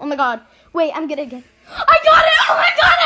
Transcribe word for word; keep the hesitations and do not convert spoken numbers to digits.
Oh my god. Wait, I'm gonna get. I got it! Oh my god!